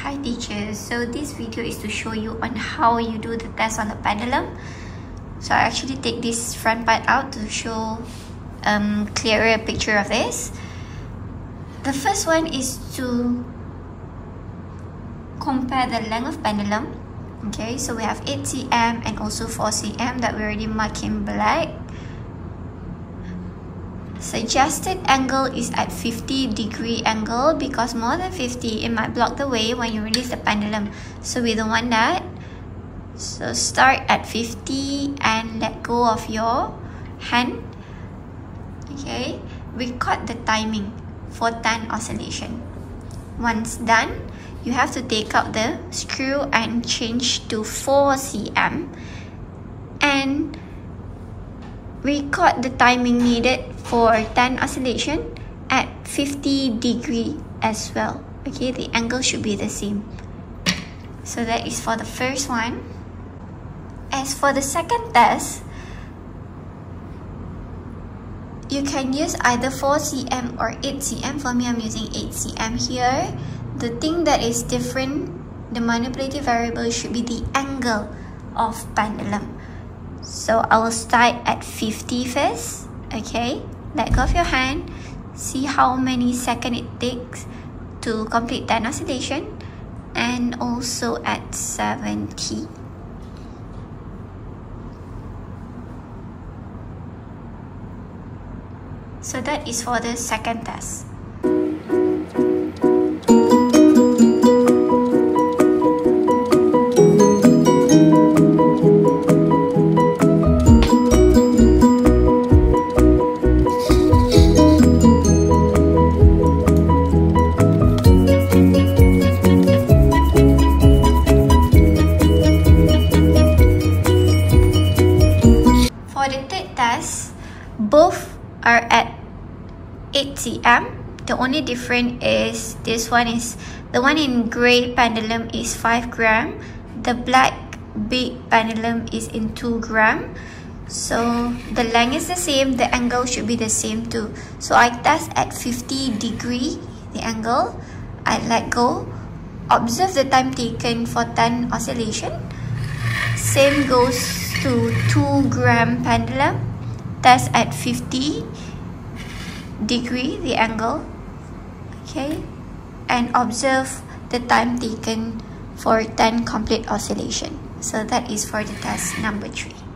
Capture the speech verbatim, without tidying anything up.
Hi teachers, so this video is to show you on how you do the test on the pendulum. So I actually take this front part out to show um clearer picture of this. The first one is to compare the length of pendulum. Okay, so we have eight centimeters and also four centimeters that we already marked in black. Suggested angle is at fifty degree angle because more than fifty it might block the way when you release the pendulum, so we don't want that. So start at fifty and let go of your hand. Okay, record the timing for ten oscillation. Once done, you have to take out the screw and change to four centimeters and record the timing needed for ten oscillation at fifty degree as well. Okay, the angle should be the same. So that is for the first one. As for the second test, you can use either four centimeters or eight centimeters. For me, I'm using eight centimeters here. The thing that is different, the manipulative variable should be the angle of pendulum. So I will start at fifty first. Okay, let go of your hand. See how many seconds it takes to complete ten oscillation, and also at seventy. So that is for the second test. For the third test, both are at eight centimeters. The only difference is this one is, the one in gray pendulum is five grams. The black big pendulum is in two grams. So the length is the same, the angle should be the same too. So I test at fifty degree, the angle. I let go. Observe the time taken for ten oscillation. Same goes to two gram pendulum. Test at fifty degree, the angle. Okay, and observe the time taken for ten complete oscillation. So that is for the test number three.